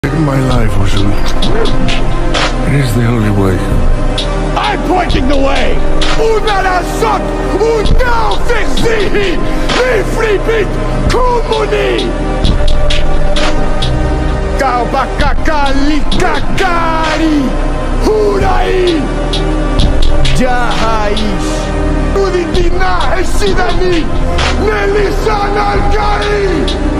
My life was it is the only way. I'm pointing the way! Una razón! Una verzihi! Ifribit kumuni! Kaubakakali kakari! Hurai! Jahais! Uditina Esidani! Nelisan Algai!